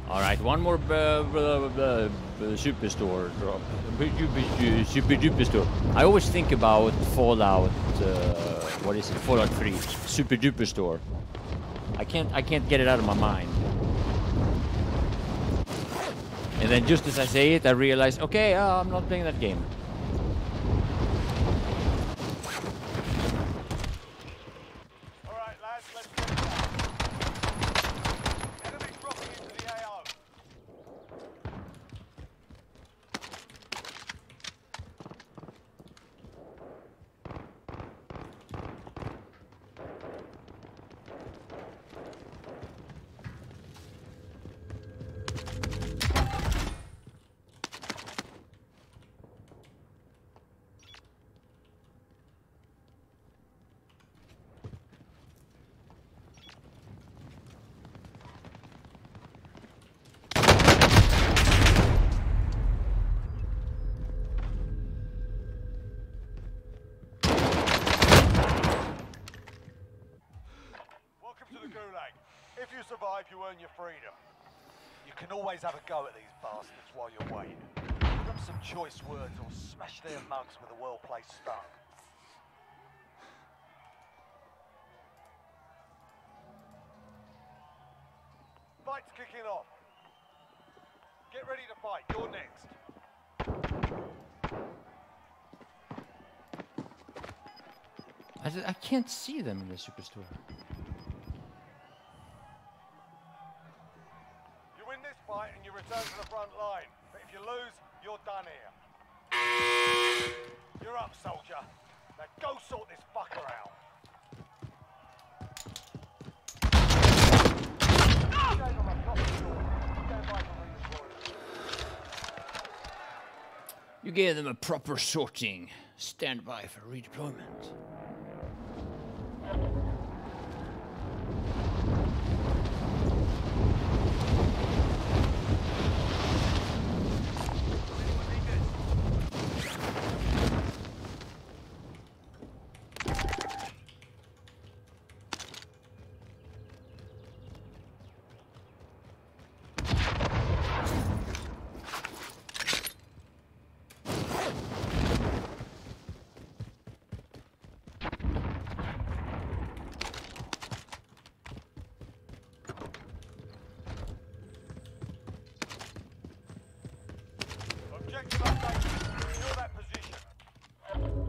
All right, one more superstore drop. Super duper store. I always think about Fallout. What is it? Fallout 3. Super duper store. I can't get it out of my mind. And then just as I say it, I realize, okay, I'm not playing that game. If you survive, you earn your freedom. You can always have a go at these bastards while you're waiting. Give them some choice words or smash their mugs with a well-placed stun. Fight's kicking off. Get ready to fight. You're next. I can't see them in the superstore. Fight and you return to the front line. But if you lose, you're done here. You're up, soldier. Now go sort this fucker out. You gave them a proper sorting. Stand by for redeployment. Objective update. Secure that position.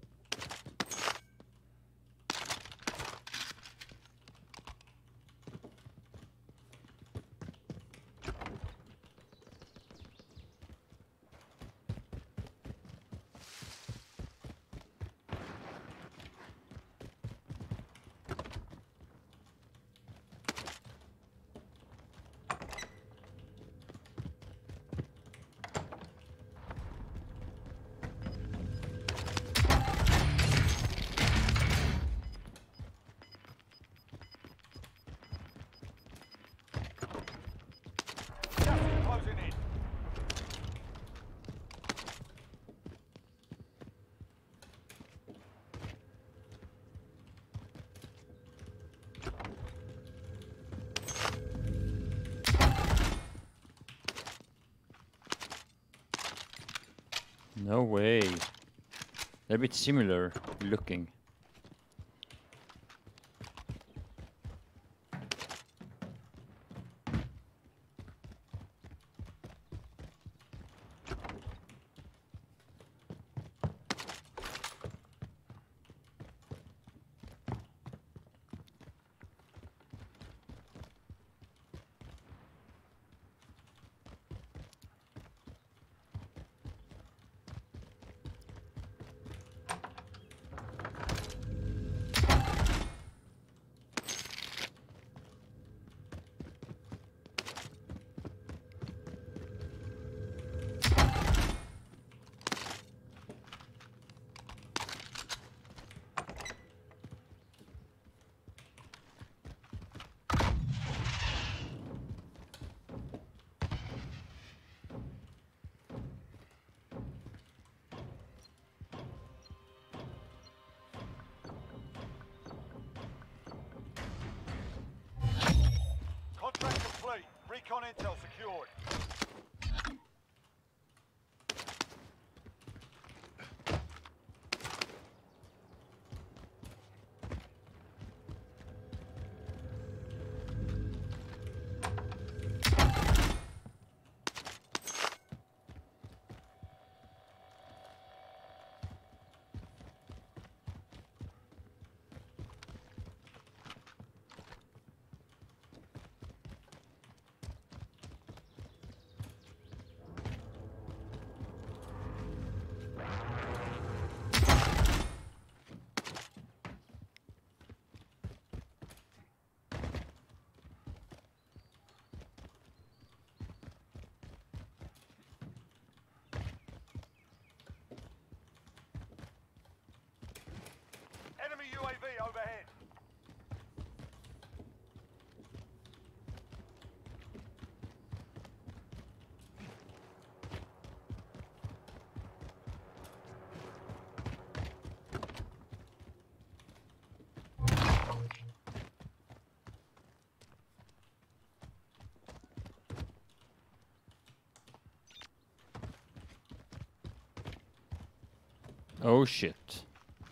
Closing in. No way. They're a bit similar looking. Recon intel secured. Enemy UAV overhead. Oh shit.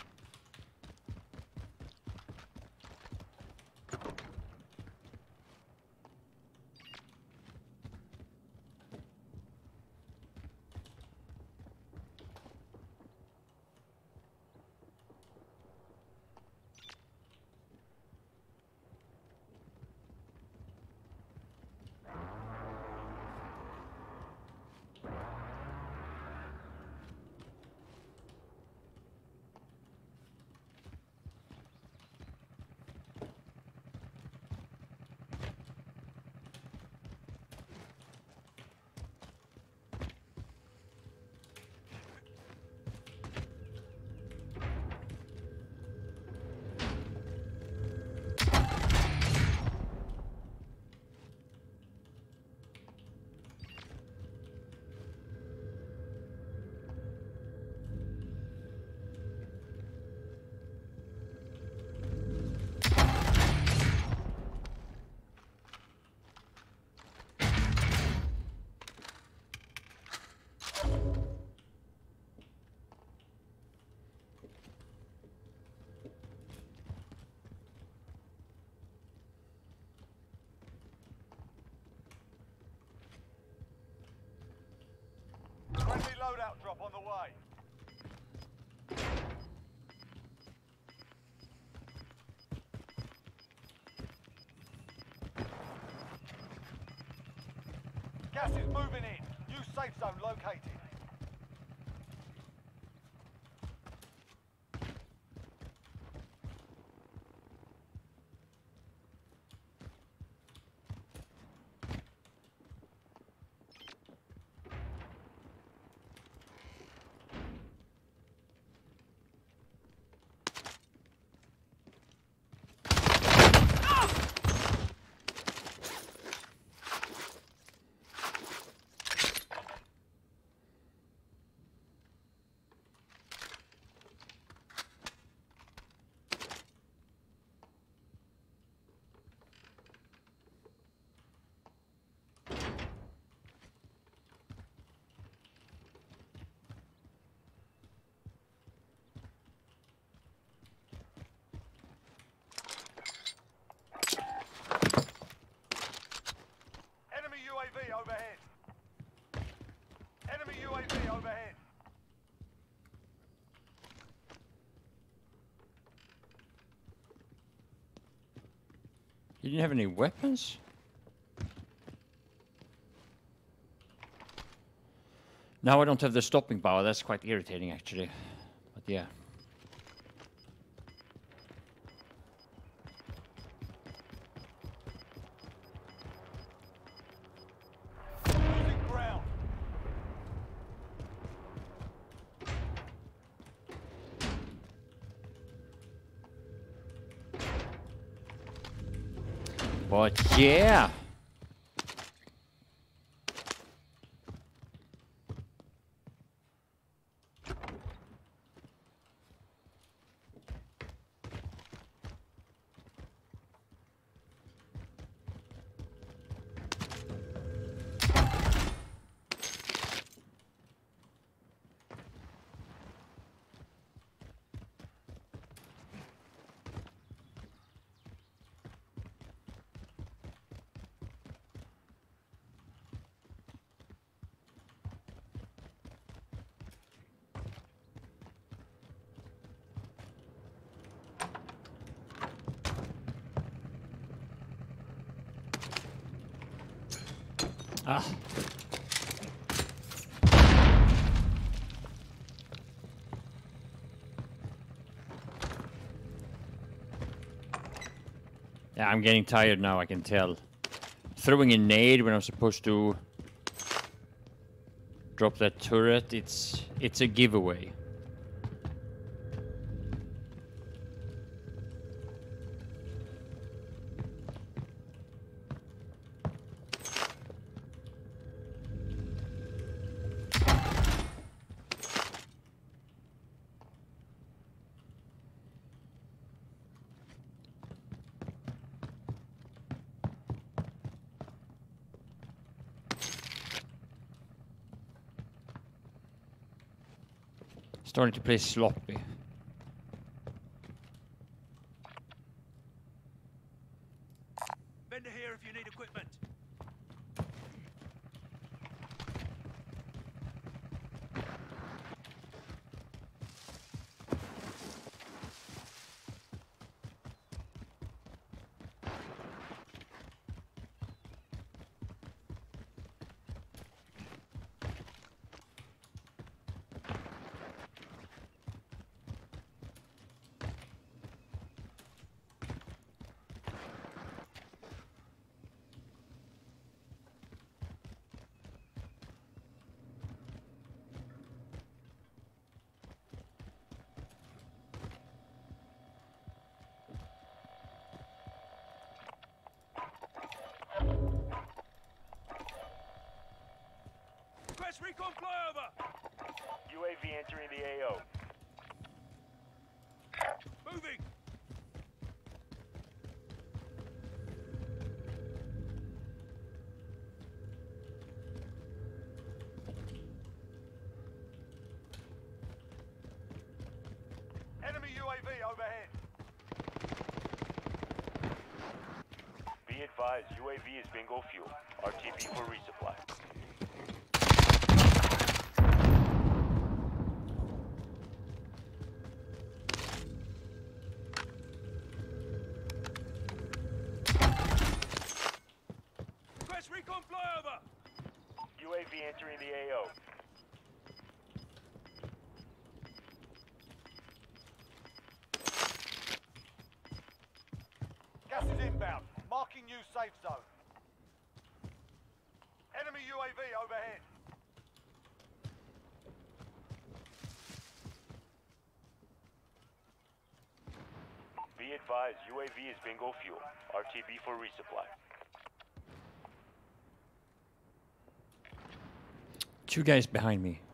Friendly loadout drop on the way. Gas is moving in. New safe zone located. Enemy UAV overhead. Enemy UAV overhead. You didn't have any weapons? Now I don't have the stopping power. That's quite irritating, actually. But yeah. Losing ground. But yeah. Ah. Yeah, I'm getting tired now, I can tell. Throwing a nade when I'm supposed to drop that turret, it's a giveaway. Starting to play sloppy. Vendor here if you need equipment. Request recon flyover. UAV entering the AO. Moving. Enemy UAV overhead. Be advised, UAV is bingo fuel. RTB for resupply. Request recon flyover. UAV entering the AO. Gas is inbound. Marking new safe zone. Enemy UAV overhead. Be advised, UAV is bingo fuel. RTB for resupply. Two guys behind me.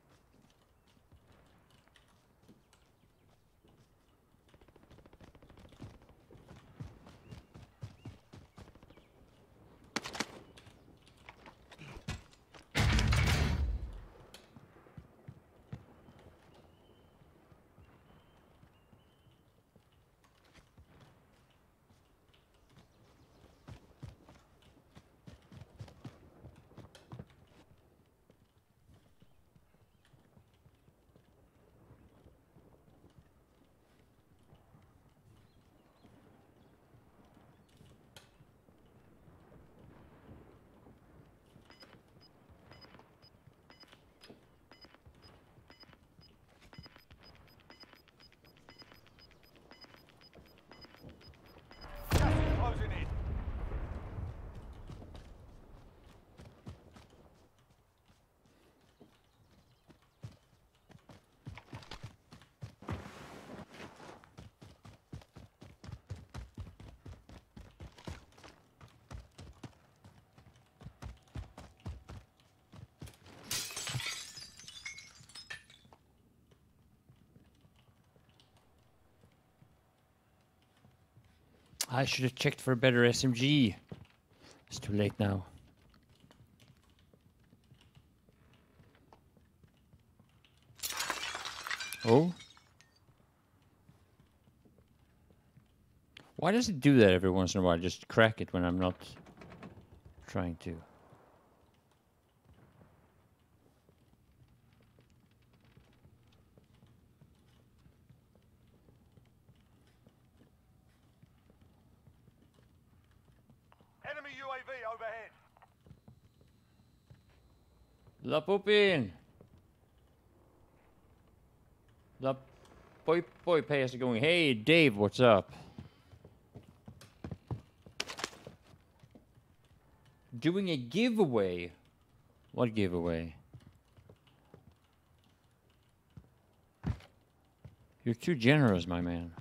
Gas is closing in. I should have checked for a better SMG. It's too late now. Oh? Why does it do that every once in a while? Just crack it when I'm not trying to. Enemy UAV overhead. La Pupin! La Boy Pass is going, hey Dave, what's up? Doing a giveaway. What giveaway? You're too generous, my man.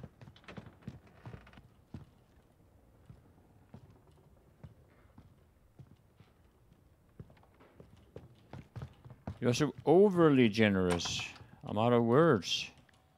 You're so overly generous. I'm out of words.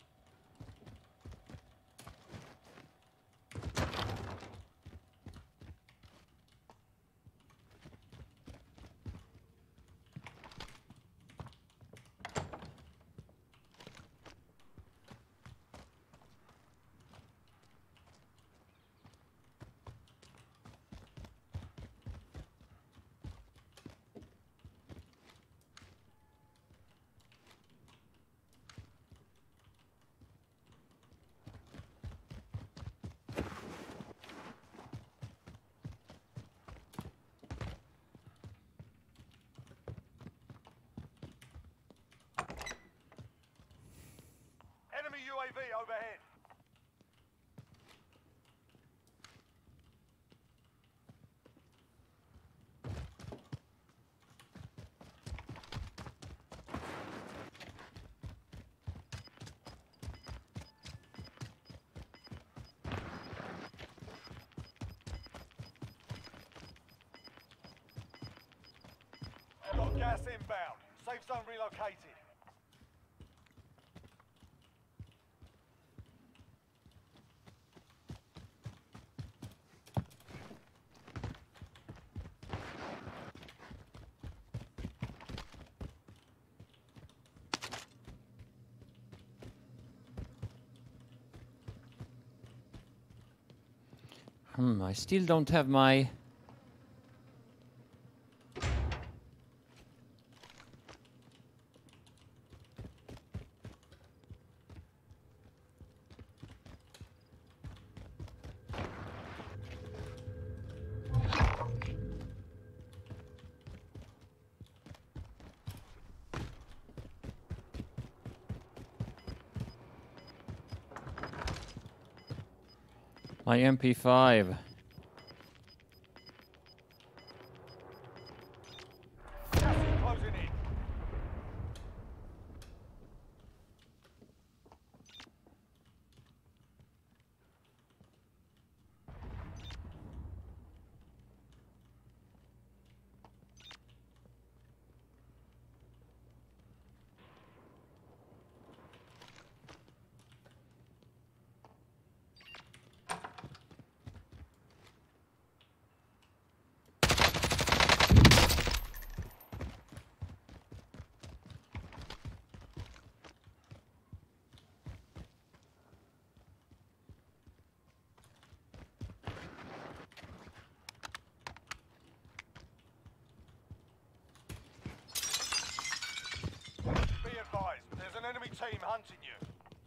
Enemy UAV overhead. Got gas inbound. Safe zone relocated. I still don't have my... my MP5. Gas is closing in. Be advised, there's an enemy team hunting you.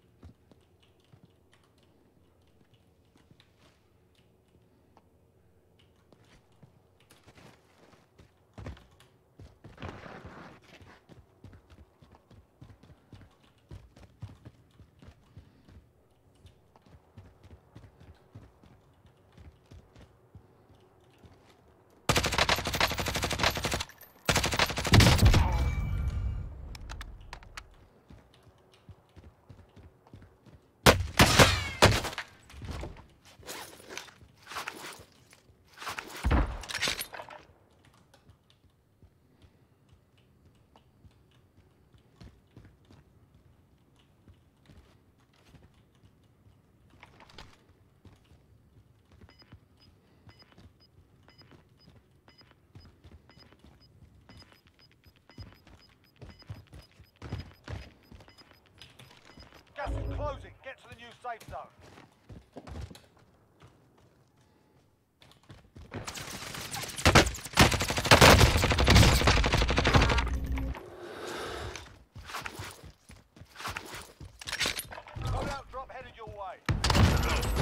Gas is closing. Get to the new safe zone. Loadout drop headed your way.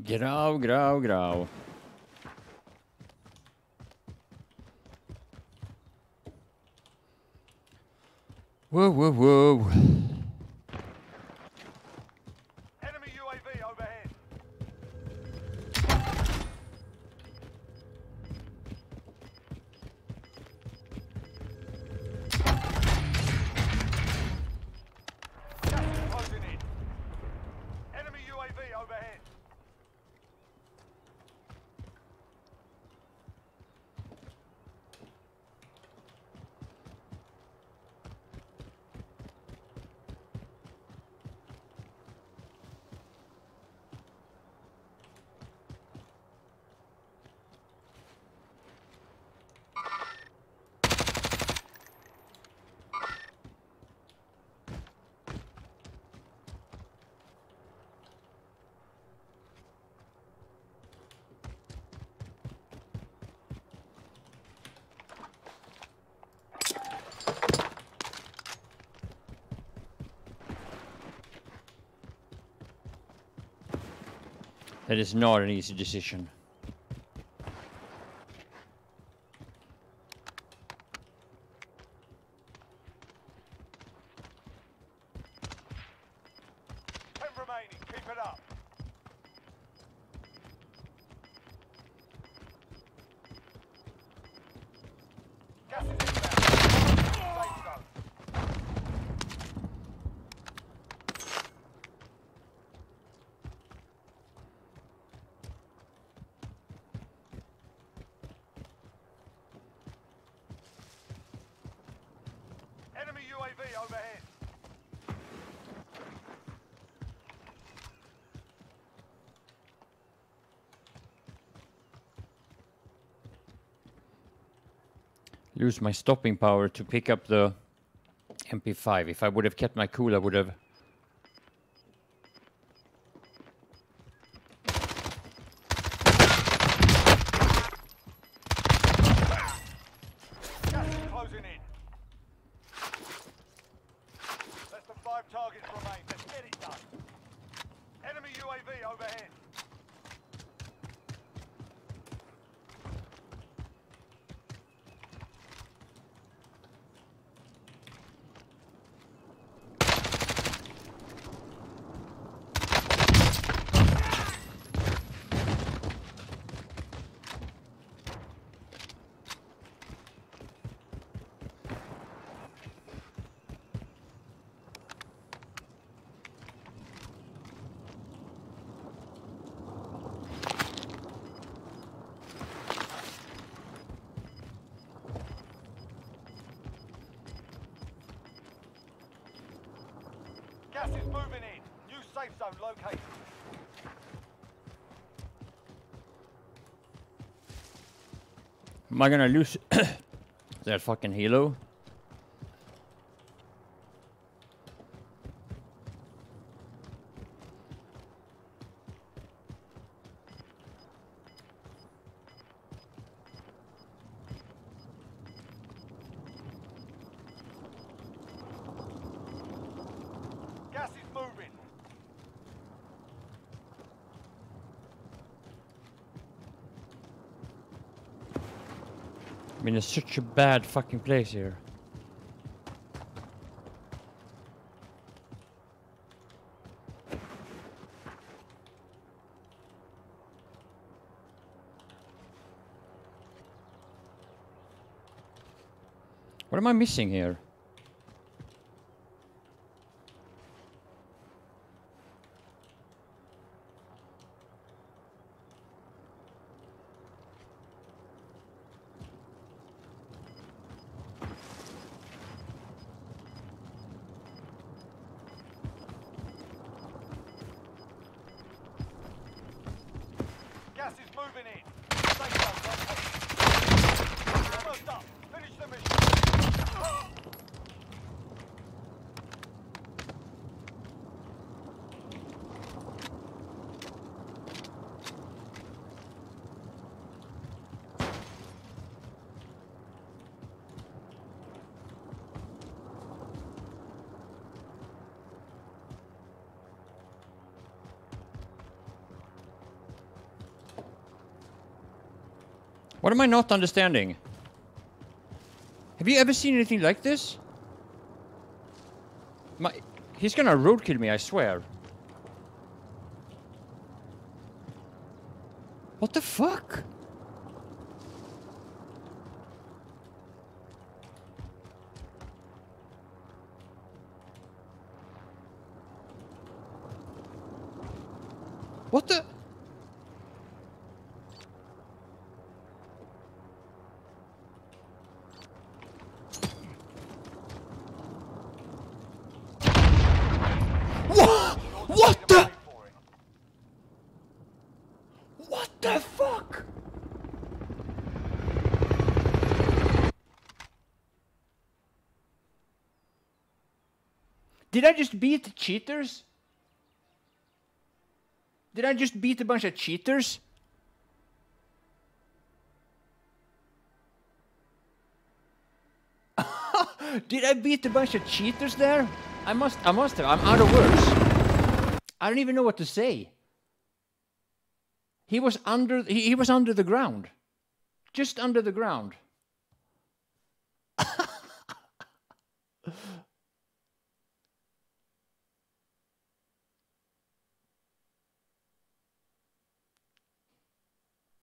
Grau, grau, grau. Whoa, whoa, whoa. Enemy UAV overhead. Gas is closing in. Enemy UAV overhead. That is not an easy decision. Ten remaining. Keep it up. Gas is inbound. Safe zone. Enemy UAV overhead. Lose my stopping power to pick up the MP5. If I would have kept my cool, I would have. Gas is closing in. Less than 5 targets remain. Let's get it done. Enemy UAV overhead. Gas is moving in. New safe zone located. Am I gonna lose that fucking helo? Gas is moving. I mean, it's such a bad fucking place here. What am I missing here? Gas is moving in. Safe zone located. Almost up. Finish the mission. What am I not understanding? Have you ever seen anything like this? He's gonna roadkill me, I swear. What the fuck? What the? What the? What the fuck? Did I just beat the cheaters? Did I just beat a bunch of cheaters? Did I beat a bunch of cheaters there? I must have. I'm out of words. I don't even know what to say. He was under the ground. Just under the ground.